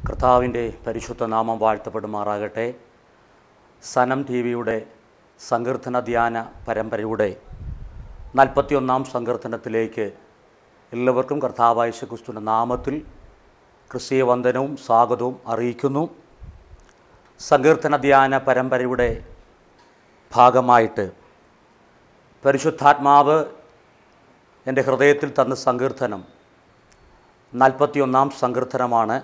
കർത്താവിൻ്റെ പരിശുദ്ധ നാമം വാഴ്ത്തപ്പെടുമാറാകട്ടെ. സനം ടി വിയുടെ സങ്കീർത്തന ധ്യാന പരമ്പരയുടെ 41-ാം സങ്കീർത്തനത്തിലേക്ക് എല്ലാവർക്കും കർത്താവായ യേശുക്രിസ്തുവിന്റെ നാമത്തിൽ ക്രിസ്തീയ വന്ദനവും സ്വാഗതവും അറിയിക്കുന്നു. സങ്കീർത്തന ധ്യാന പരമ്പരയുടെ ഭാഗമായിട്ട് പരിശുദ്ധാത്മാവ് എൻ്റെ ഹൃദയത്തിൽ തന്ന സങ്കീർത്തനം 41-ാം സങ്കീർത്തനമാണ്.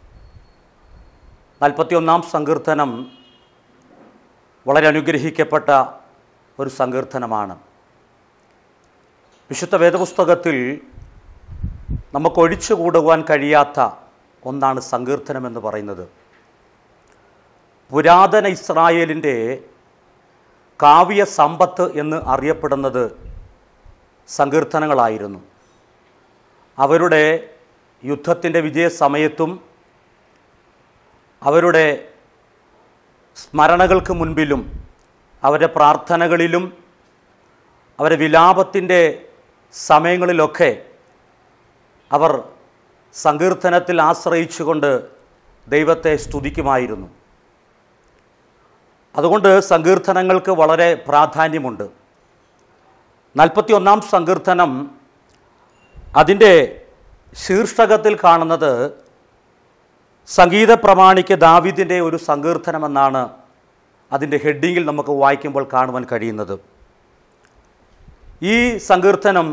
41-ാം സങ്കീർത്തനം വളരെ അനുഗ്രഹിക്കപ്പെട്ട ഒരു സങ്കീർത്തനമാണ്. വിശുദ്ധ വേദപുസ്തകത്തിൽ നമുക്ക് ഒഴിച്ചുകൂടുവാൻ കഴിയാത്ത ഒന്നാണ് സങ്കീർത്തനം എന്ന് പറയുന്നത്. പുരാതന ഇസ്രായേലിൻ്റെ കാവ്യ സമ്പത്ത് എന്ന് അറിയപ്പെടുന്നത് സങ്കീർത്തനങ്ങളായിരുന്നു. അവരുടെ യുദ്ധത്തിൻ്റെ വിജയസമയത്തും അവരുടെ സ്മരണകൾക്ക് മുൻപിലും അവരുടെ പ്രാർത്ഥനകളിലും അവരുടെ വിലാപത്തിൻ്റെ സമയങ്ങളിലൊക്കെ അവർ സങ്കീർത്തനത്തിൽ ആശ്രയിച്ചുകൊണ്ട് ദൈവത്തെ സ്തുതിക്കുമായിരുന്നു. അതുകൊണ്ട് സങ്കീർത്തനങ്ങൾക്ക് വളരെ പ്രാധാന്യമുണ്ട്. 41-ാം സങ്കീർത്തനം അതിൻ്റെ ശീർഷകത്തിൽ കാണുന്നത് സംഗീത പ്രമാണിക്ക് ദാവീദിൻ്റെ ഒരു സങ്കീർത്തനമെന്നാണ് അതിൻ്റെ ഹെഡിങ്ങിൽ നമുക്ക് വായിക്കുമ്പോൾ കാണുവാൻ കഴിയുന്നത്. ഈ സങ്കീർത്തനം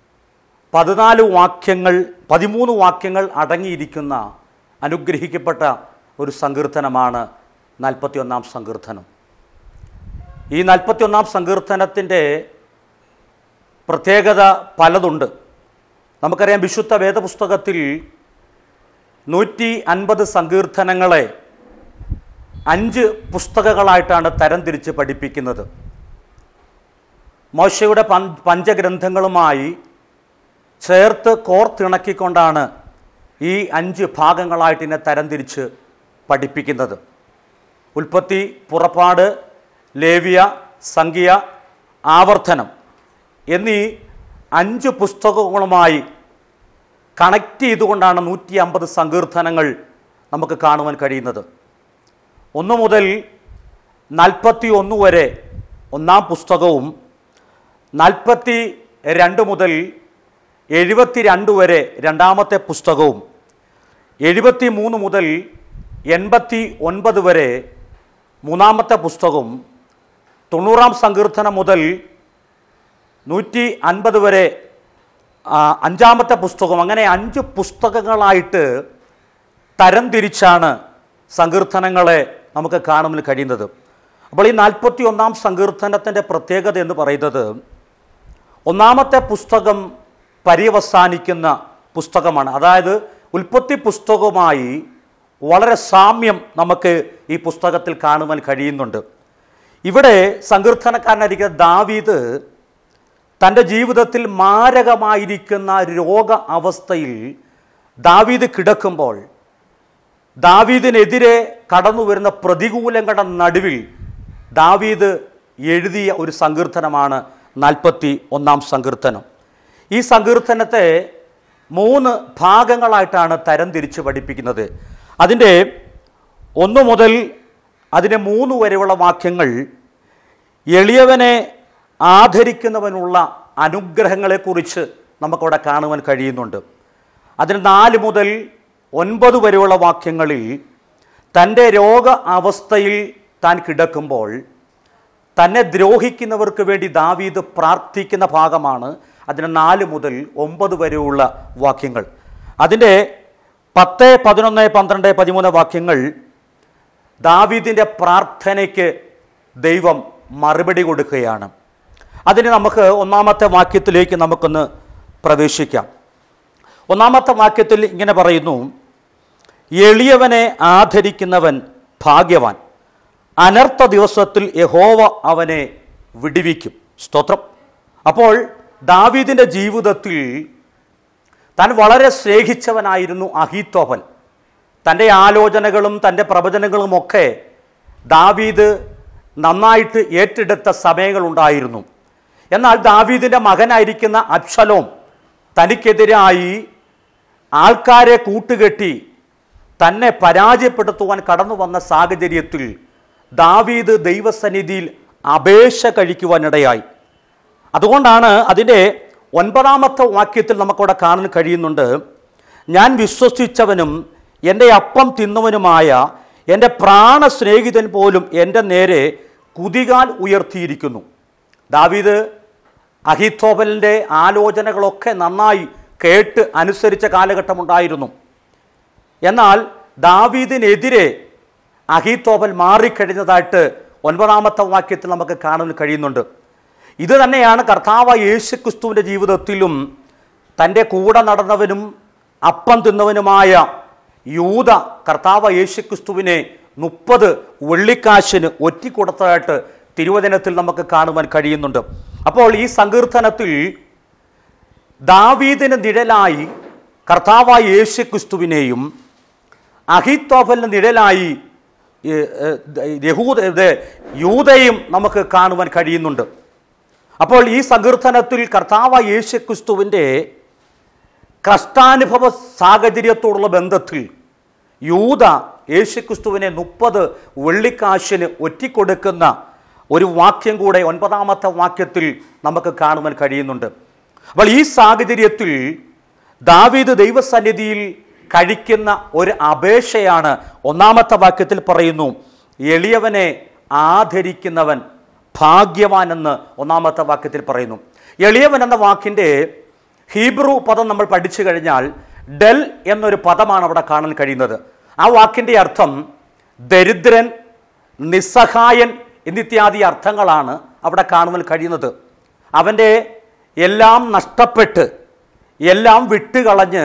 13 വാക്യങ്ങൾ അടങ്ങിയിരിക്കുന്ന അനുഗ്രഹിക്കപ്പെട്ട ഒരു സങ്കീർത്തനമാണ് 41-ാം സങ്കീർത്തനം. ഈ 41-ാം സങ്കീർത്തനത്തിൻ്റെ പ്രത്യേകത പലതുണ്ട്. നമുക്കറിയാം, വിശുദ്ധ വേദപുസ്തകത്തിൽ 150 സങ്കീർത്തനങ്ങളെ 5 പുസ്തകങ്ങളായിട്ടാണ് തരംതിരിച്ച് പഠിപ്പിക്കുന്നത്. മോശയുടെ പഞ്ചഗ്രന്ഥങ്ങളുമായി ചേർത്ത് കോർത്തിണക്കിക്കൊണ്ടാണ് ഈ 5 ഭാഗങ്ങളായിട്ട് ഇതിനെ തരംതിരിച്ച് പഠിപ്പിക്കുന്നത്. ഉൽപ്പത്തി, പുറപ്പാട്, ലേവ്യ, സംഖ്യ, ആവർത്തനം എന്നീ 5 പുസ്തകങ്ങളുമായി കണക്ട് ചെയ്തുകൊണ്ടാണ് 150 സങ്കീർത്തനങ്ങൾ നമുക്ക് കാണുവാൻ കഴിയുന്നത്. 1 മുതൽ 41 വരെ ഒന്നാം പുസ്തകവും 42 മുതൽ 72 വരെ രണ്ടാമത്തെ പുസ്തകവും 73 മുതൽ 89 വരെ മൂന്നാമത്തെ പുസ്തകവും 90-ാം സങ്കീർത്തനം മുതൽ 150 വരെ 5-ാമത്തെ പുസ്തകം, അങ്ങനെ 5 പുസ്തകങ്ങളായിട്ട് തരംതിരിച്ചാണ് സങ്കീർത്തനങ്ങളെ നമുക്ക് കാണുവാൻ കഴിയുന്നത്. അപ്പോൾ ഈ 41-ാം സങ്കീർത്തനത്തിൻ്റെ പ്രത്യേകത എന്ന് പറയുന്നത്, ഒന്നാമത്തെ പുസ്തകം പര്യവസാനിക്കുന്ന പുസ്തകമാണ്. അതായത് ഉൽപ്പത്തി പുസ്തകവുമായി വളരെ സാമ്യം നമുക്ക് ഈ പുസ്തകത്തിൽ കാണുവാൻ കഴിയുന്നുണ്ട്. ഇവിടെ സങ്കീർത്തനക്കാരനായിരിക്കുന്ന ദാവീദ് തൻ്റെ ജീവിതത്തിൽ മാരകമായിരിക്കുന്ന രോഗ അവസ്ഥയിൽ ദാവീദ് കിടക്കുമ്പോൾ ദാവീദിനെതിരെ കടന്നു വരുന്ന പ്രതികൂലങ്ങളുടെ നടുവിൽ ദാവീദ് എഴുതിയ ഒരു സങ്കീർത്തനമാണ് 41-ാം സങ്കീർത്തനം. ഈ സങ്കീർത്തനത്തെ 3 ഭാഗങ്ങളായിട്ടാണ് തരംതിരിച്ച് പഠിപ്പിക്കുന്നത്. അതിൻ്റെ 1 മുതൽ 3 വരെയുള്ള വാക്യങ്ങൾ എളിയവനെ ആദരിക്കുന്നവനുള്ള അനുഗ്രഹങ്ങളെക്കുറിച്ച് നമുക്കവിടെ കാണുവാൻ കഴിയുന്നുണ്ട്. അതിന് 4 മുതൽ 9 വരെയുള്ള വാക്യങ്ങളിൽ തൻ്റെ രോഗ അവസ്ഥയിൽ താൻ കിടക്കുമ്പോൾ തന്നെ ദ്രോഹിക്കുന്നവർക്ക് വേണ്ടി ദാവീദ് പ്രാർത്ഥിക്കുന്ന ഭാഗമാണ്. അതിന് 4 മുതൽ 9 വരെയുള്ള വാക്യങ്ങൾ. അതിൻ്റെ 10, 11, 12, 13 വാക്യങ്ങൾ ദാവീദിൻ്റെ പ്രാർത്ഥനയ്ക്ക് ദൈവം മറുപടി കൊടുക്കുകയാണ്. അതിന് നമുക്ക് 1-ാമത്തെ വാക്യത്തിലേക്ക് നമുക്കൊന്ന് പ്രവേശിക്കാം. 1-ാമത്തെ വാക്യത്തിൽ ഇങ്ങനെ പറയുന്നു: എളിയവനെ ആദരിക്കുന്നവൻ ഭാഗ്യവാൻ, അനർത്ഥ ദിവസത്തിൽ യഹോവ അവനെ വിടുവിക്കും. സ്തോത്രം. അപ്പോൾ ദാവീദിൻ്റെ ജീവിതത്തിൽ താൻ വളരെ സ്നേഹിച്ചവനായിരുന്നു അഹീത്തോഫൽ. തൻ്റെ ആലോചനകളും തൻ്റെ പ്രവചനങ്ങളുമൊക്കെ ദാവീദ് നന്നായിട്ട് ഏറ്റെടുത്ത സമയങ്ങളുണ്ടായിരുന്നു. എന്നാൽ ദാവീദിൻ്റെ മകനായിരിക്കുന്ന അബ്ശലോം തനിക്കെതിരായി ആൾക്കാരെ കൂട്ടുകെട്ടി തന്നെ പരാജയപ്പെടുത്തുവാൻ കടന്നു വന്ന സാഹചര്യത്തിൽ ദാവീദ് ദൈവസന്നിധിയിൽ അപേക്ഷ കഴിക്കുവാനിടയായി. അതുകൊണ്ടാണ് അതിൻ്റെ 9-ാമത്തെ വാക്യത്തിൽ നമുക്കവിടെ കാണാൻ കഴിയുന്നുണ്ട്, ഞാൻ വിശ്വസിച്ചവനും എൻ്റെ അപ്പം തിന്നവനുമായ എൻ്റെ പ്രാണസ്നേഹിതൻ പോലും എൻ്റെ നേരെ കുതികാൽ ഉയർത്തിയിരിക്കുന്നു. ദാവീദ് അഹീത്തോഫലിൻ്റെ ആലോചനകളൊക്കെ നന്നായി കേട്ട് അനുസരിച്ച കാലഘട്ടമുണ്ടായിരുന്നു. എന്നാൽ ദാവീദിനെതിരെ അഹീത്തോഫൽ മാറിക്കഴിഞ്ഞതായിട്ട് 9-ാമത്തെ വാക്യത്തിൽ നമുക്ക് കാണാൻ കഴിയുന്നുണ്ട്. ഇത് തന്നെയാണ് കർത്താവ് യേശുക്രിസ്തുവിൻ്റെ ജീവിതത്തിലും തൻ്റെ കൂടെ നടന്നവനും അപ്പം തിന്നവനുമായ യൂദ കർത്താവ് യേശുക്രിസ്തുവിനെ 30 വെള്ളിക്കാശിന് ഒറ്റിക്കൊടുത്തതായിട്ട് തിരുവചനത്തിൽ നമുക്ക് കാണുവാൻ കഴിയുന്നുണ്ട്. അപ്പോൾ ഈ സങ്കീർത്തനത്തിൽ ദാവീദിന് നിഴലായി കർത്താവായ യേശുക്രിസ്തുവിനെയും അഹീത്തോഫലിന് നിഴലായി യൂദയും നമുക്ക് കാണുവാൻ കഴിയുന്നുണ്ട്. അപ്പോൾ ഈ സങ്കീർത്തനത്തിൽ കർത്താവായ യേശുക്രിസ്തുവിൻ്റെ കഷ്ടാനുഭവ സാഹചര്യത്തോടുള്ള ബന്ധത്തിൽ യൂദ യേശുക്രിസ്തുവിനെ 30 വെള്ളിക്കാശിന് ഒറ്റിക്കൊടുക്കുന്ന ഒരു വാക്യം കൂടെ 9-ാമത്തെ വാക്യത്തിൽ നമുക്ക് കാണുവാൻ കഴിയുന്നുണ്ട്. അപ്പോൾ ഈ സാഹചര്യത്തിൽ ദാവീദ് ദൈവസന്നിധിയിൽ കഴിക്കുന്ന ഒരു അപേക്ഷയാണ് 1-ാമത്തെ വാക്യത്തിൽ പറയുന്നു, എളിയവനെ ആദരിക്കുന്നവൻ ഭാഗ്യവാൻ എന്ന് 1-ാമത്തെ വാക്യത്തിൽ പറയുന്നു. എളിയവൻ എന്ന വാക്കിൻ്റെ ഹീബ്രു പദം നമ്മൾ പഠിച്ചു കഴിഞ്ഞാൽ ഡെൽ എന്നൊരു പദമാണ് അവിടെ കാണാൻ കഴിയുന്നത്. ആ വാക്കിൻ്റെ അർത്ഥം ദരിദ്രൻ, നിസ്സഹായൻ എന്നിത്യാദി അർത്ഥങ്ങളാണ് അവിടെ കാണുവാൻ കഴിയുന്നത്. അവൻ്റെ എല്ലാം നഷ്ടപ്പെട്ട് എല്ലാം വിട്ടുകളഞ്ഞ്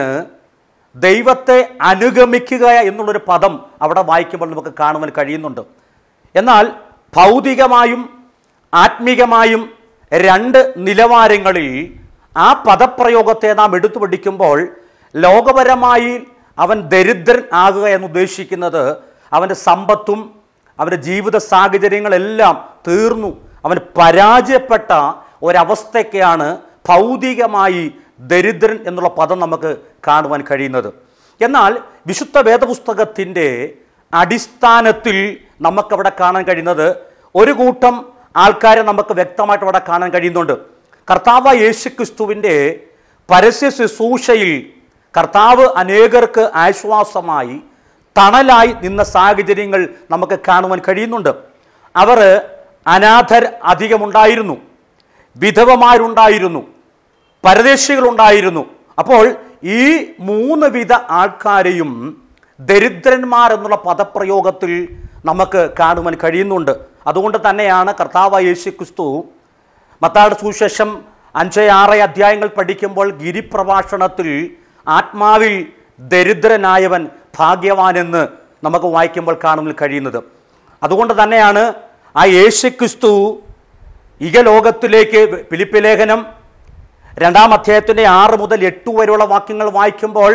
ദൈവത്തെ അനുഗമിക്കുക എന്നുള്ളൊരു പദം അവിടെ വായിക്കുമ്പോൾ നമുക്ക് കാണുവാൻ കഴിയുന്നുണ്ട്. എന്നാൽ ഭൗതികമായും ആത്മീകമായും 2 നിലവാരങ്ങളിൽ ആ പദപ്രയോഗത്തെ നാം എടുത്തു പഠിക്കുമ്പോൾ ലോകപരമായി അവൻ ദരിദ്രൻ ആകുക എന്ന് ഉദ്ദേശിക്കുന്നത് അവൻ്റെ സമ്പത്തും അവൻ്റെ ജീവിത സാഹചര്യങ്ങളെല്ലാം തീർന്നു അവൻ പരാജയപ്പെട്ട ഒരവസ്ഥയ്ക്കാണ് ഭൗതികമായി ദരിദ്രൻ എന്നുള്ള പദം നമുക്ക് കാണുവാൻ കഴിയുന്നത്. എന്നാൽ വിശുദ്ധ വേദപുസ്തകത്തിൻ്റെ അടിസ്ഥാനത്തിൽ നമുക്കവിടെ കാണാൻ കഴിയുന്നത് ഒരു കൂട്ടം ആൾക്കാരെ നമുക്ക് വ്യക്തമായിട്ട് അവിടെ കാണാൻ കഴിയുന്നുണ്ട്. കർത്താവ് യേശുക്രിസ്തുവിൻ്റെ പരസ്യ ശുശ്രൂഷയിൽ കർത്താവ് അനേകർക്ക് ആശ്വാസമായി തണലായി നിന്ന സാഹചര്യങ്ങൾ നമുക്ക് കാണുവാൻ കഴിയുന്നുണ്ട്. അവർ അനാഥർ അധികമുണ്ടായിരുന്നു, വിധവമാരുണ്ടായിരുന്നു, പരദേശികളുണ്ടായിരുന്നു. അപ്പോൾ ഈ 3 വിധ ആൾക്കാരെയും ദരിദ്രന്മാർ എന്നുള്ള പദപ്രയോഗത്തിൽ നമുക്ക് കാണുവാൻ കഴിയുന്നുണ്ട്. അതുകൊണ്ട് തന്നെയാണ് കർത്താവ് യേശുക്രിസ്തു മത്തായിയുടെ സുവിശേഷം 5-6 അധ്യായങ്ങൾ പഠിക്കുമ്പോൾ ഗിരിപ്രഭാഷണത്തിൽ ആത്മാവിൽ ദരിദ്രനായവൻ ഭാഗ്യവാനെന്ന് നമുക്ക് വായിക്കുമ്പോൾ കാണുവാൻ കഴിയുന്നത്. അതുകൊണ്ട് തന്നെയാണ് ആ യേശുക്രിസ്തു ഇഹലോകത്തിലേക്ക് ഫിലിപ്പി ലേഖനം 2-ാം അധ്യായത്തിൻ്റെ 6 മുതൽ 8 വരെയുള്ള വാക്യങ്ങൾ വായിക്കുമ്പോൾ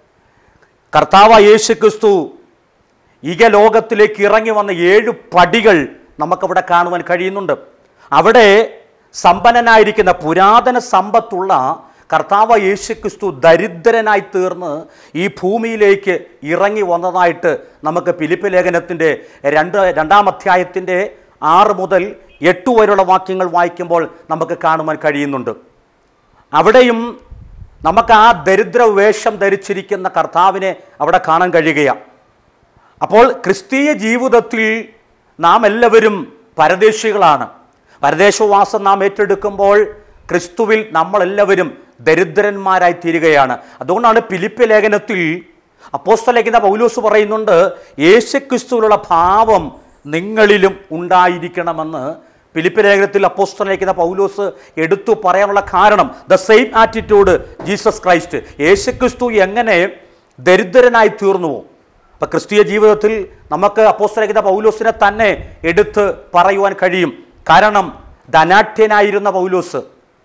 കർത്താവ് യേശുക്രിസ്തു ഇഹലോകത്തിലേക്ക് ഇറങ്ങി വന്ന 7 പടികൾ നമുക്കവിടെ കാണുവാൻ കഴിയുന്നുണ്ട്. അവിടെ സമ്പന്നനായിരിക്കുന്ന പുരാതന സമ്പത്തുള്ള കർത്താവ് യേശുക്രിസ്തു ദരിദ്രനായി തീർന്ന് ഈ ഭൂമിയിലേക്ക് ഇറങ്ങി വന്നതായിട്ട് നമുക്ക് ഫിലിപ്പി ലേഖനത്തിൻ്റെ 2-ാം അധ്യായത്തിൻ്റെ 6 മുതൽ 8 വരെയുള്ള വാക്യങ്ങൾ വായിക്കുമ്പോൾ നമുക്ക് കാണുവാൻ കഴിയുന്നുണ്ട്. അവിടെയും നമുക്ക് ആ ദരിദ്ര വേഷം ധരിച്ചിരിക്കുന്ന കർത്താവിനെ അവിടെ കാണാൻ കഴിയുകയാണ്. അപ്പോൾ ക്രിസ്തീയ ജീവിതത്തിൽ നാം എല്ലാവരും പരദേശികളാണ്. പരദേശവാസം നാം ഏറ്റെടുക്കുമ്പോൾ ക്രിസ്തുവിൽ നമ്മളെല്ലാവരും ദരിദ്രന്മാരായി തീരുകയാണ്. അതുകൊണ്ടാണ് ഫിലിപ്പി ലേഖനത്തിൽ അപ്പോസ്തലനായ പൗലോസ് പറയുന്നുണ്ട്, യേശുക്രിസ്തുവിലുള്ള ഭാവം നിങ്ങളിലും ഉണ്ടായിരിക്കണമെന്ന്. ഫിലിപ്പി ലേഖനത്തിൽ അപ്പോസ്തലനായ പൗലോസ് എടുത്തു പറയാനുള്ള കാരണം the same attitude Jesus Christ. യേശുക്രിസ്തു എങ്ങനെ ദരിദ്രനായി തീർന്നുവോ, അപ്പം ക്രിസ്തീയ ജീവിതത്തിൽ നമുക്ക് അപ്പോസ്തലനായ പൗലോസിനെ തന്നെ എടുത്ത് പറയുവാൻ കഴിയും. കാരണം ധനാഢ്യനായിരുന്ന പൗലോസ്,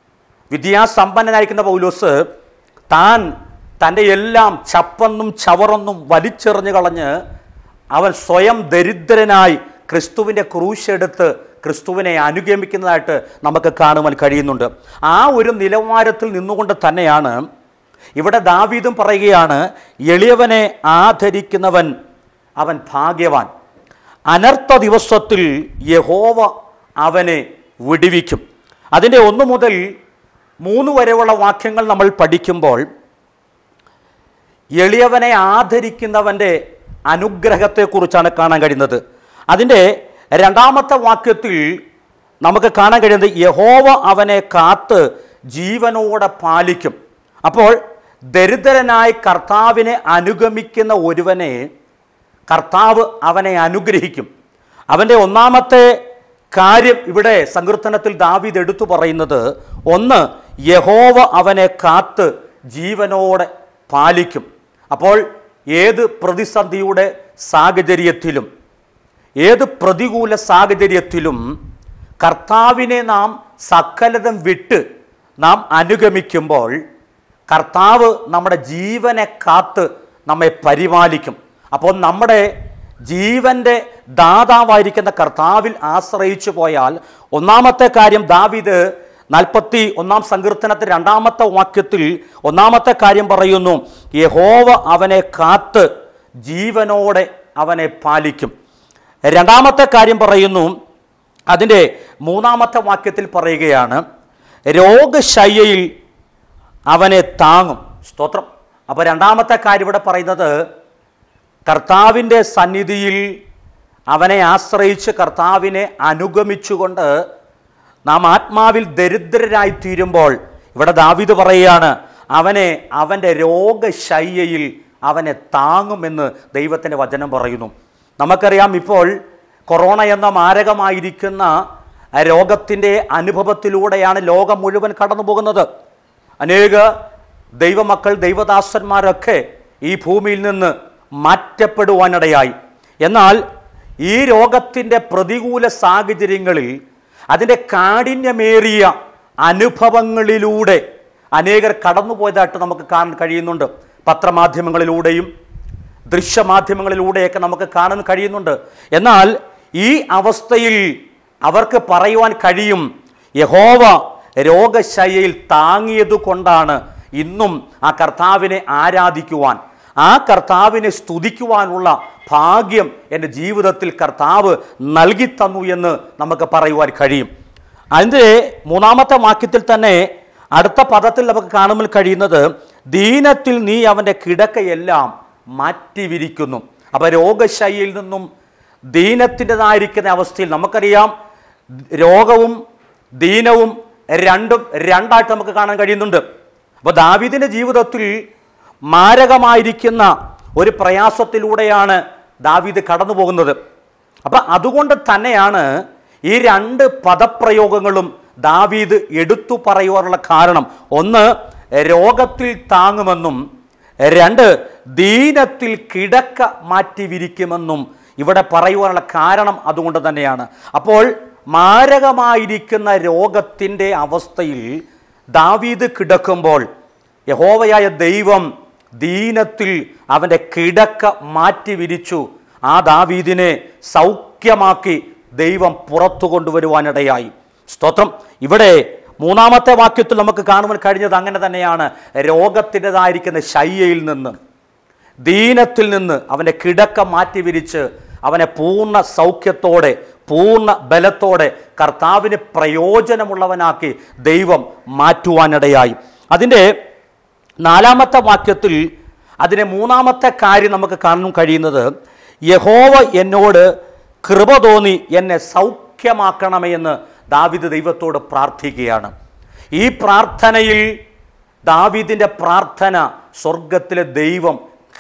വിദ്യാസമ്പന്നനായിരിക്കുന്ന പൗലോസ് തൻ്റെ എല്ലാം ചപ്പന്നും ചവറൊന്നും വലിച്ചെറിഞ്ഞു കളഞ്ഞ് അവൻ സ്വയം ദരിദ്രനായി ക്രിസ്തുവിൻ്റെ ക്രൂശെടുത്ത് ക്രിസ്തുവിനെ അനുഗമിക്കുന്നതായിട്ട് നമുക്ക് കാണുവാൻ കഴിയുന്നുണ്ട്. ആ ഒരു നിലവാരത്തിൽ നിന്നുകൊണ്ട് തന്നെയാണ് ഇവിടെ ദാവീദും പറയുകയാണ്, എളിയവനെ ആദരിക്കുന്നവൻ അവൻ ഭാഗ്യവാൻ, അനർത്ഥ ദിവസത്തിൽ യഹോവ അവനെ വിടുവിക്കും. അതിൻ്റെ 1 മുതൽ 3 വരെയുള്ള വാക്യങ്ങൾ നമ്മൾ പഠിക്കുമ്പോൾ എളിയവനെ ആദരിക്കുന്നവൻ്റെ അനുഗ്രഹത്തെക്കുറിച്ചാണ് കാണാൻ കഴിയുന്നത്. അതിൻ്റെ 2ാമത്തെ വാക്യത്തിൽ നമുക്ക് കാണാൻ കഴിയുന്നത് യഹോവ അവനെ കാത്ത് ജീവനോടെ പാലിക്കും. അപ്പോൾ ദരിദ്രനായി കർത്താവിനെ അനുഗമിക്കുന്ന ഒരുവനെ കർത്താവ് അവനെ അനുഗ്രഹിക്കും. അവൻ്റെ 1ാമത്തെ കാര്യം ഇവിടെ സങ്കീർത്തനത്തിൽ ദാവീദ് എടുത്തു പറയുന്നത്, 1, യഹോവ അവനെ കാത്ത് ജീവനോടെ പാലിക്കും. അപ്പോൾ ഏത് പ്രതിസന്ധിയുടെ സാഹചര്യത്തിലും ഏത് പ്രതികൂല സാഹചര്യത്തിലും കർത്താവിനെ നാം സകലതും വിട്ട് നാം അനുഗമിക്കുമ്പോൾ കർത്താവ് നമ്മുടെ ജീവനെ കാത്ത് നമ്മെ പരിപാലിക്കും. അപ്പോൾ നമ്മുടെ ജീവൻ്റെ ദാതാവായിരിക്കുന്ന കർത്താവിൽ ആശ്രയിച്ചു പോയാൽ 1ാമത്തെ കാര്യം ദാവീദ് 41 സങ്കീർത്തനത്തിൽ 2ാമത്തെ വാക്യത്തിൽ 1ാമത്തെ കാര്യം പറയുന്നു, യഹോവ അവനെ കാത്ത് ജീവനോടെ അവനെ പാലിക്കും. 2ാമത്തെ കാര്യം പറയുന്നു, അതിൻ്റെ 3ാമത്തെ വാക്യത്തിൽ പറയുകയാണ്, രോഗശയ്യയിൽ അവനെ താങ്ങും. സ്തോത്രം. അപ്പോൾ 2ാമത്തെ കാര്യം ഇവിടെ പറയുന്നത്, കർത്താവിൻ്റെ സന്നിധിയിൽ അവനെ ആശ്രയിച്ച് കർത്താവിനെ അനുഗമിച്ചുകൊണ്ട് നാം ആത്മാവിൽ ദരിദ്രരായി തീരുമ്പോൾ ഇവിടെ ദാവീദ് പറയുകയാണ്, അവൻ്റെ രോഗശയ്യയിൽ അവനെ താങ്ങുമെന്ന് ദൈവത്തിൻ്റെ വചനം പറയുന്നു. നമുക്കറിയാം, ഇപ്പോൾ കൊറോണ എന്ന മാരകമായിരിക്കുന്ന രോഗത്തിൻ്റെ അനുഭവത്തിലൂടെയാണ് ലോകം മുഴുവൻ കടന്നു പോകുന്നത്. അനേക ദൈവമക്കൾ, ദൈവദാസന്മാരൊക്കെ ഈ ഭൂമിയിൽ നിന്ന് മാറ്റപ്പെടുവാനിടയായി. എന്നാൽ ഈ രോഗത്തിൻ്റെ പ്രതികൂല സാഹചര്യങ്ങളിൽ അതിൻ്റെ കാഠിന്യമേറിയ അനുഭവങ്ങളിലൂടെ അനേകർ കടന്നുപോയതായിട്ട് നമുക്ക് കാണാൻ കഴിയുന്നുണ്ട്. പത്രമാധ്യമങ്ങളിലൂടെയും ദൃശ്യമാധ്യമങ്ങളിലൂടെയൊക്കെ നമുക്ക് കാണാൻ കഴിയുന്നുണ്ട്. എന്നാൽ ഈ അവസ്ഥയിൽ അവർക്ക് പറയുവാൻ കഴിയും, യഹോവ രോഗശയ്യയിൽ താങ്ങിയത് കൊണ്ടാണ് ഇന്നും ആ കർത്താവിനെ ആരാധിക്കുവാൻ, ആ കർത്താവിനെ സ്തുതിക്കുവാനുള്ള ഭാഗ്യം എൻ്റെ ജീവിതത്തിൽ കർത്താവ് നൽകി തന്നു എന്ന് നമുക്ക് പറയുവാൻ കഴിയും. അതിൻ്റെ 3ാമത്തെ വാക്യത്തിൽ തന്നെ അടുത്ത പദത്തിൽ നമുക്ക് കാണുമ്പോൾ കഴിയുന്നത്, ദീനത്തിൽ നീ അവൻ്റെ കിടക്കയെല്ലാം മാറ്റിവിരിക്കുന്നു. അപ്പോൾ രോഗശയ്യയിൽ നിന്നും ദീനത്തിൻ്റെതായിരിക്കുന്ന അവസ്ഥയിൽ നമുക്കറിയാം, രോഗവും ദീനവും രണ്ടായിട്ട് നമുക്ക് കാണാൻ കഴിയുന്നുണ്ട്. അപ്പോൾ ദാവീദിൻ്റെ ജീവിതത്തിൽ മാരകമായിരിക്കുന്ന ഒരു പ്രയാസത്തിലൂടെയാണ് ദാവീദ് കടന്നു പോകുന്നത്. അപ്പം അതുകൊണ്ട് തന്നെയാണ് ഈ 2 പദപ്രയോഗങ്ങളും ദാവീദ് എടുത്തു പറയുവാനുള്ള കാരണം. 1, രോഗത്തിൽ താങ്ങുമെന്നും 2, ദീനത്തിൽ കിടക്ക മാറ്റിവിരിക്കുമെന്നും ഇവിടെ പറയുവാനുള്ള കാരണം അതുകൊണ്ട് തന്നെയാണ്. അപ്പോൾ മാരകമായിരിക്കുന്ന രോഗത്തിൻ്റെ അവസ്ഥയിൽ ദാവീദ് കിടക്കുമ്പോൾ യഹോവയായ ദൈവം ദീനത്തിൽ അവൻ്റെ കിടക്ക മാറ്റി വിരിച്ചു ആ ദാവീദിനെ സൗഖ്യമാക്കി ദൈവം പുറത്തു കൊണ്ടുവരുവാനിടയായി. സ്തോത്രം. ഇവിടെ 3ാമത്തെ വാക്യത്തിൽ നമുക്ക് കാണുവാൻ കഴിഞ്ഞത് അങ്ങനെ തന്നെയാണ്. രോഗത്തിൻ്റെതായിരിക്കുന്ന ശയ്യയിൽ നിന്ന്, ദീനത്തിൽ നിന്ന് അവൻ്റെ കിടക്ക മാറ്റി വിരിച്ച് അവനെ പൂർണ്ണ സൗഖ്യത്തോടെ പൂർണ്ണ ബലത്തോടെ കർത്താവിന് പ്രയോജനമുള്ളവനാക്കി ദൈവം മാറ്റുവാനിടയായി. അതിൻ്റെ 4ാമത്തെ വാക്യത്തിൽ അതിനെ 3ാമത്തെ കാര്യം നമുക്ക് കാണാൻ കഴിയുന്നത്, യഹോവ എന്നോട് കൃപ തോന്നി എന്നെ സൗഖ്യമാക്കണമേ എന്ന് ദാവീദ് ദൈവത്തോട് പ്രാർത്ഥിക്കുകയാണ്. ഈ പ്രാർത്ഥനയിൽ ദാവീദിൻ്റെ പ്രാർത്ഥന സ്വർഗത്തിലെ ദൈവം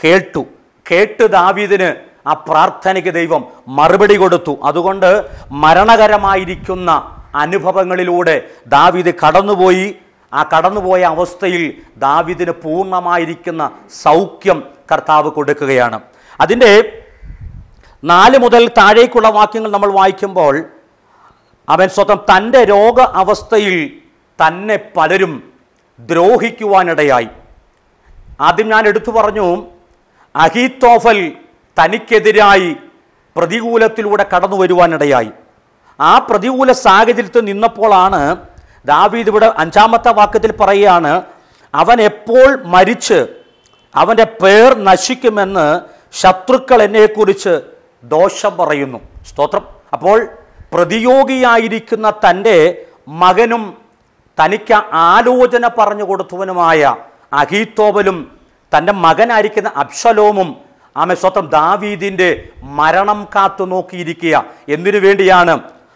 കേട്ട് ദാവീദിന് ആ പ്രാർത്ഥനയ്ക്ക് ദൈവം മറുപടി കൊടുത്തു. അതുകൊണ്ട് മരണകരമായിരിക്കുന്ന അനുഭവങ്ങളിലൂടെ ദാവീദ് കടന്നുപോയി. ആ കടന്നുപോയ അവസ്ഥയിൽ ദാവീദിന് പൂർണ്ണമായിരിക്കുന്ന സൗഖ്യം കർത്താവ് കൊടുക്കുകയാണ്. അതിൻ്റെ 4 മുതൽ താഴേക്കുള്ള വാക്യങ്ങൾ നമ്മൾ വായിക്കുമ്പോൾ അവൻ സ്വന്തം തൻ്റെ രോഗ അവസ്ഥയിൽ തന്നെ പലരും ദ്രോഹിക്കുവാനിടയായി. ആദ്യം ഞാൻ എടുത്തു പറഞ്ഞു, അഹീത്തോഫൽ തനിക്കെതിരായി പ്രതികൂലത്തിലൂടെ കടന്നു വരുവാനിടയായി. ആ പ്രതികൂല സാഹചര്യത്തിൽ നിന്നപ്പോഴാണ് ദാവീദ് ഇവിടെ 5ാമത്തെ വാക്യത്തിൽ പറയുകയാണ്, അവൻ എപ്പോൾ മരിച്ച് അവൻ്റെ പേർ നശിക്കുമെന്ന് ശത്രുക്കൾ എന്നെക്കുറിച്ച് ദോഷം പറയുന്നു. സ്തോത്രം. അപ്പോൾ പ്രതിയോഗിയായിരിക്കുന്ന തൻ്റെ മകനും തനിക്ക് ആലോചന പറഞ്ഞു കൊടുത്തവനുമായ അഹീത്തോബലും തൻ്റെ മകനായിരിക്കുന്ന അബ്ശലോമും സ്തോത്രം ദാവീദിൻ്റെ മരണം കാത്തു നോക്കിയിരിക്കുക. എന്തിനു വേണ്ടിയാണ്?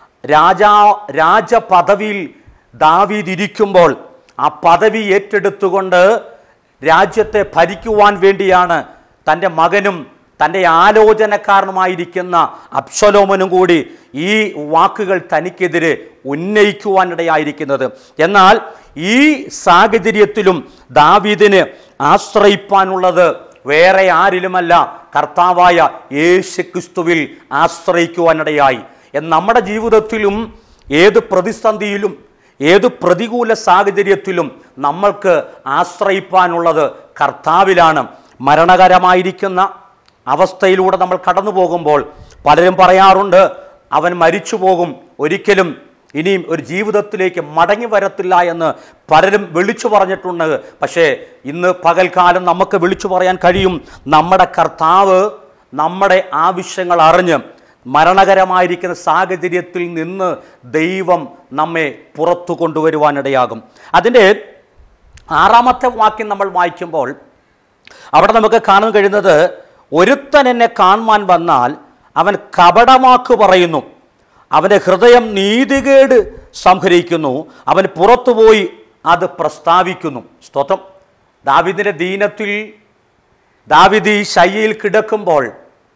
രാജപദവിയിൽ ദാവീദ് ഇരിക്കുമ്പോൾ ആ പദവി ഏറ്റെടുത്തുകൊണ്ട് രാജ്യത്തെ ഭരിക്കുവാൻ വേണ്ടിയാണ് തൻ്റെ മകനും തൻ്റെ ആലോചനക്കാരനുമായിരിക്കുന്ന അബ്ശലോമനും കൂടി ഈ വാക്കുകൾ തനിക്കെതിരെ ഉന്നയിക്കുവാനിടയായിരിക്കുന്നത്. എന്നാൽ ഈ സാഹചര്യത്തിലും ദാവീദിന് ആശ്രയിപ്പാനുള്ളത് വേറെ ആരിലുമല്ല, കർത്താവായ യേശുക്രിസ്തുവിൽ ആശ്രയിക്കുവാനിടയായി. നമ്മുടെ ജീവിതത്തിലും ഏത് പ്രതിസന്ധിയിലും ഏത് പ്രതികൂല സാഹചര്യത്തിലും നമ്മൾക്ക് ആശ്രയിപ്പാനുള്ളത് കർത്താവിലാണ്. മരണകരമായിരിക്കുന്ന അവസ്ഥയിലൂടെ നമ്മൾ കടന്നു പോകുമ്പോൾ പലരും പറയാറുണ്ട്, അവൻ മരിച്ചു പോകും, ഒരിക്കലും ഇനിയും ഒരു ജീവിതത്തിലേക്ക് മടങ്ങി വരത്തില്ല എന്ന് പലരും വിളിച്ചു പറഞ്ഞിട്ടുണ്ട്. പക്ഷേ ഇന്ന് പകൽക്കാലം നമുക്ക് വിളിച്ചു പറയാൻ കഴിയും, നമ്മുടെ കർത്താവ് നമ്മുടെ ആവശ്യങ്ങൾ അറിഞ്ഞ് മരണകരമായിരിക്കുന്ന സാഹചര്യത്തിൽ നിന്ന് ദൈവം നമ്മെ പുറത്തു കൊണ്ടുവരുവാനിടയാകും. അതിൻ്റെ 6-ാമത്തെ വാക്യം നമ്മൾ വായിക്കുമ്പോൾ അവിടെ നമുക്ക് കാണാൻ കഴിയുന്നത്, ഒരുത്തൻ എന്നെ കാണുവാൻ വന്നാൽ അവൻ കപടവാക്ക് പറയുന്നു, അവൻ്റെ ഹൃദയം നീതികേട് സംഹരിക്കുന്നു, അവൻ പുറത്തുപോയി അത് പ്രസ്താവിക്കുന്നു. സ്തോത്രം. ദാവീദിൻ്റെ ദീനത്തിൽ ദാവീദ് ഈ ശയ്യയിൽ കിടക്കുമ്പോൾ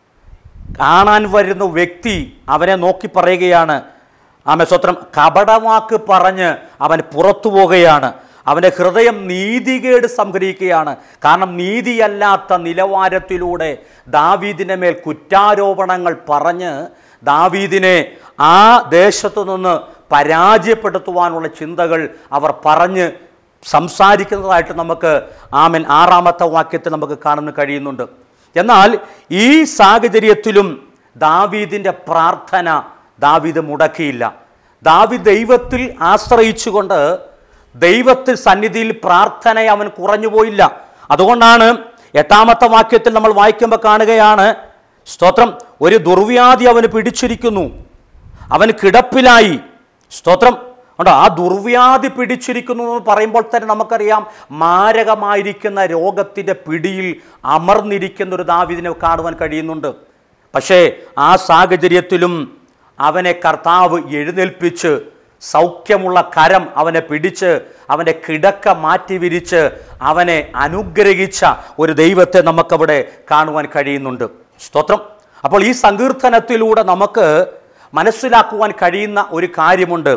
കാണാൻ വരുന്ന വ്യക്തി അവനെ നോക്കി പറയുകയാണ്, സ്തോത്രം, കപടവാക്ക് പറഞ്ഞ് അവൻ പുറത്തു പോവുകയാണ്, അവൻ്റെ ഹൃദയം നീതികേട് സംഹരിക്കുകയാണ്. കാരണം നീതിയല്ലാത്ത നിലവാരത്തിലൂടെ ദാവീദിൻ്റെ മേൽ കുറ്റാരോപണങ്ങൾ പറഞ്ഞ് ദാവീദിനെ ആ ദേശത്തു നിന്ന് പരാജയപ്പെടുത്തുവാനുള്ള ചിന്തകൾ അവർ പറഞ്ഞ് സംസാരിക്കുന്നതായിട്ട് നമുക്ക് 6-ാമത്തെ വാക്യത്തിൽ നമുക്ക് കാണാൻ കഴിയുന്നുണ്ട്. എന്നാൽ ഈ സാഹചര്യത്തിലും ദാവീദിൻ്റെ പ്രാർത്ഥന ദാവീദ് മുടക്കിയില്ല. ദാവീദ് ദൈവത്തിൽ ആശ്രയിച്ചുകൊണ്ട് ദൈവത്തിൽ സന്നിധിയിൽ പ്രാർത്ഥനയെ അവൻ കുറഞ്ഞുപോയില്ല. അതുകൊണ്ടാണ് 8-ാമത്തെ വാക്യത്തിൽ നമ്മൾ വായിക്കുമ്പോൾ കാണുകയാണ്, സ്തോത്രം, ഒരു ദുർവ്യാധി അവന് പിടിച്ചിരിക്കുന്നു, അവൻ കിടപ്പിലായി. സ്തോത്രം. ഉണ്ടോ? ആ ദുർവ്യാധി പിടിച്ചിരിക്കുന്നു എന്ന് പറയുമ്പോൾ തന്നെ നമുക്കറിയാം, മാരകമായിരിക്കുന്ന രോഗത്തിൻ്റെ പിടിയിൽ അമർന്നിരിക്കുന്ന ഒരു ദാവീദിനെ കാണുവാൻ കഴിയുന്നുണ്ട്. പക്ഷേ ആ സാഹചര്യത്തിലും അവനെ കർത്താവ് എഴുന്നേൽപ്പിച്ച് സൗഖ്യമുള്ള കരം അവനെ പിടിച്ച് അവൻ്റെ കിടക്ക മാറ്റി വിരിച്ച് അവനെ അനുഗ്രഹിച്ച ഒരു ദൈവത്തെ നമുക്കവിടെ കാണുവാൻ കഴിയുന്നുണ്ട്. സ്തോത്രം. അപ്പോൾ ഈ സങ്കീർത്തനത്തിലൂടെ നമുക്ക് മനസ്സിലാക്കുവാൻ കഴിയുന്ന ഒരു കാര്യമുണ്ട്.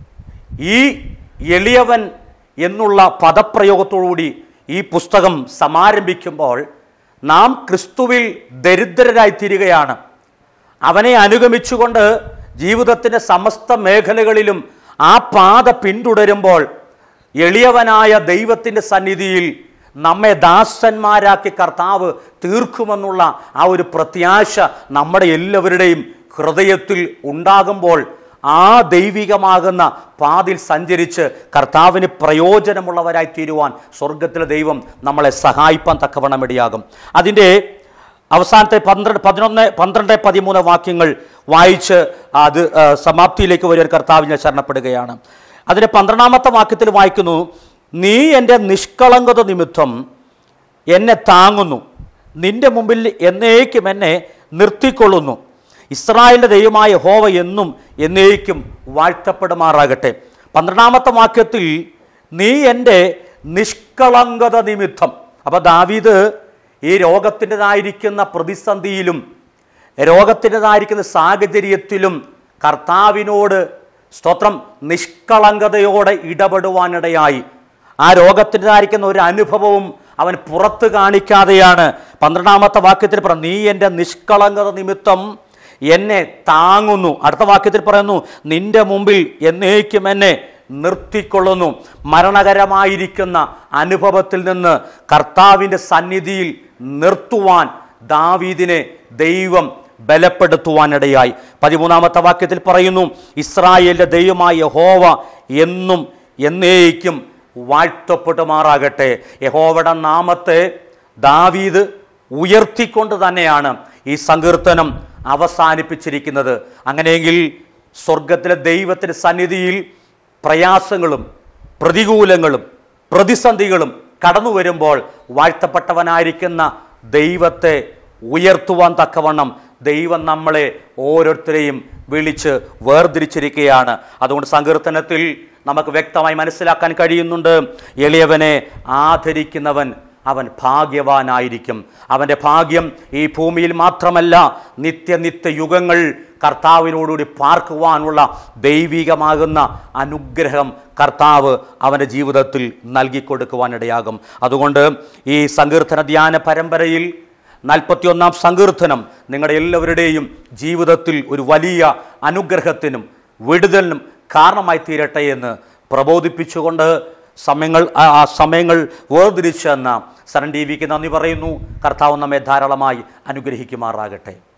ഈ എളിയവൻ എന്നുള്ള പദപ്രയോഗത്തോടുകൂടി ഈ പുസ്തകം സമാരംഭിക്കുമ്പോൾ നാം ക്രിസ്തുവിൽ ദരിദ്രരായി തീരുകയാണ്. അവനെ അനുഗമിച്ചുകൊണ്ട് ജീവിതത്തിൻ്റെ സമസ്ത മേഖലകളിലും ആ പാത പിന്തുടരുമ്പോൾ എളിയവനായ ദൈവത്തിൻ്റെ സന്നിധിയിൽ നമ്മെ ദാസന്മാരാക്കി കർത്താവ് തീർക്കുമെന്നുള്ള ആ ഒരു പ്രത്യാശ നമ്മുടെ എല്ലാവരുടെയും ഹൃദയത്തിൽ ഉണ്ടാകുമ്പോൾ ആ ദൈവികമാകുന്ന പാതിൽ സഞ്ചരിച്ച് കർത്താവിന് പ്രയോജനമുള്ളവരായി തീരുവാൻ സ്വർഗത്തിലെ ദൈവം നമ്മളെ സഹായിപ്പാൻ തക്കവണ്ണം ഇടയാകും. അതിൻ്റെ അവസാനത്തെ 11, 12, 13 വാക്യങ്ങൾ വായിച്ച് അത് സമാപ്തിയിലേക്ക് ഒരു കർത്താവിനെ ശരണപ്പെടുകയാണ്. അതിൻ്റെ 12-ാമത്തെ വാക്യത്തിൽ വായിക്കുന്നു, നീ എൻ്റെ നിഷ്കളങ്കത നിമിത്തം എന്നെ താങ്ങുന്നു, നിന്റെ മുമ്പിൽ എന്നേക്കും എന്നെ നിർത്തിക്കൊള്ളുന്നു. ഇസ്രായേലിൻ്റെ ദൈവമായ യഹോവ എന്നും എന്നേക്കും വാഴ്ത്തപ്പെടുമാറാകട്ടെ. 12-ാമത്തെ വാക്യത്തിൽ നീ എൻ്റെ നിഷ്കളങ്കത നിമിത്തം. അപ്പോൾ ദാവീദ് ഈ രോഗത്തിൻ്റെതായിരിക്കുന്ന പ്രതിസന്ധിയിലും രോഗത്തിൻ്റെതായിരിക്കുന്ന സാഹചര്യത്തിലും കർത്താവിനോട് സ്തോത്രം നിഷ്കളങ്കതയോടെ ഇടപെടുവാനിടയായി. ആ രോഗത്തിൻ്റെതായിരിക്കുന്ന ഒരു അനുഭവവും അവൻ പുറത്ത് കാണിക്കാതെയാണ് 12-ാമത്തെ വാക്യത്തിൽ പറഞ്ഞു, നീ എൻ്റെ നിഷ്കളങ്കത നിമിത്തം എന്നെ താങ്ങുന്നു. അടുത്ത വാക്യത്തിൽ പറയുന്നു, നിന്റെ മുമ്പിൽ എന്നേക്കും എന്നെ നിർത്തിക്കൊള്ളുന്നു. മരണകരമായിരിക്കുന്ന അനുഭവത്തിൽ നിന്ന് കർത്താവിൻ്റെ സന്നിധിയിൽ നിർത്തുവാൻ ദാവീദിനെ ദൈവം ബലപ്പെടുത്തുവാനിടയായി. 13-ാമത്തെ വാക്യത്തിൽ പറയുന്നു, ഇസ്രായേലിൻ്റെ ദൈവമായ യഹോവ എന്നും എന്നേക്കും വാഴ്ത്തപ്പെടുമാറാകട്ടെ. യഹോവയുടെ നാമത്തെ ദാവീദ് ഉയർത്തിക്കൊണ്ട് തന്നെയാണ് ഈ സങ്കീർത്തനം അവസാനിപ്പിച്ചിരിക്കുന്നത്. അങ്ങനെയെങ്കിൽ സ്വർഗത്തിലെ ദൈവത്തിൻ്റെ സന്നിധിയിൽ പ്രയാസങ്ങളും പ്രതികൂലങ്ങളും പ്രതിസന്ധികളും കടന്നു വരുമ്പോൾ വാഴ്ത്തപ്പെട്ടവനായിരിക്കുന്ന ദൈവത്തെ ഉയർത്തുവാൻ തക്കവണ്ണം ദൈവം നമ്മളെ ഓരോരുത്തരെയും വിളിച്ച് വേർതിരിച്ചിരിക്കുകയാണ്. അതുകൊണ്ട് സങ്കീർത്തനത്തിൽ നമുക്ക് വ്യക്തമായി മനസ്സിലാക്കാൻ കഴിയുന്നുണ്ട്, എളിയവനെ ആദരിക്കുന്നവൻ അവൻ ഭാഗ്യവാനായിരിക്കും. അവൻ്റെ ഭാഗ്യം ഈ ഭൂമിയിൽ മാത്രമല്ല, നിത്യ യുഗങ്ങൾ കർത്താവിനോടുകൂടി പാർക്കുവാനുള്ള ദൈവികമാകുന്ന അനുഗ്രഹം കർത്താവ് അവൻ്റെ ജീവിതത്തിൽ നൽകിക്കൊടുക്കുവാനിടയാകും. അതുകൊണ്ട് ഈ സങ്കീർത്തന ധ്യാന പരമ്പരയിൽ 41-ാം സങ്കീർത്തനം നിങ്ങളുടെ എല്ലാവരുടെയും ജീവിതത്തിൽ ഒരു വലിയ അനുഗ്രഹത്തിനും വിടുതലിനും കാരണമായി തീരട്ടെ എന്ന് പ്രബോധിപ്പിച്ചുകൊണ്ട് സമയങ്ങൾ വേർതിരിച്ചെന്ന സരൺ ടി വിക്ക് നന്ദി പറയുന്നു. കർത്താവ് നമ്മെ ധാരാളമായി അനുഗ്രഹിക്കുമാറാകട്ടെ.